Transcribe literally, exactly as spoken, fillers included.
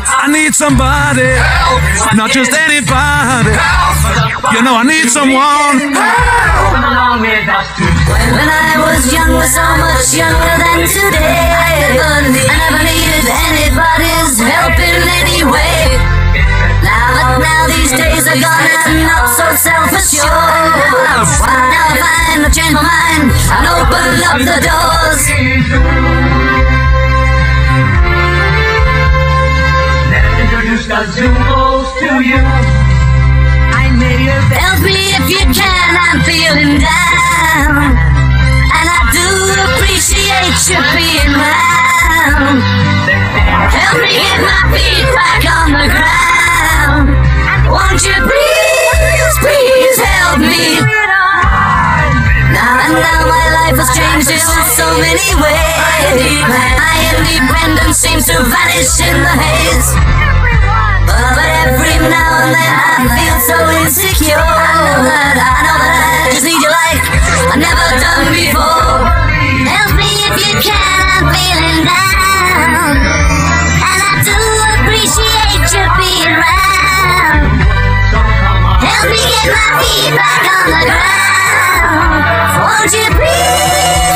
I need somebody, not just anybody. You know I need someone. When I was young, was so much younger than today. I never, need, I never needed anybody's help in any way. Now, but now these days are gone, I'm not so self-assured. Now I find I've changed my mind and opened up the doors. To you. Help me if you can, I'm feeling down, and I do appreciate you being round. Help me get my feet back on the ground. Won't you please, please help me? Now and now my life has changed in so many ways. My independence seems to vanish in the haze. But every now and then I feel so insecure. I know that, I know that I just need you like I've never done before. Help me if you can, I'm feeling down, and I do appreciate you being round. Help me get my feet back on the ground. Won't you please?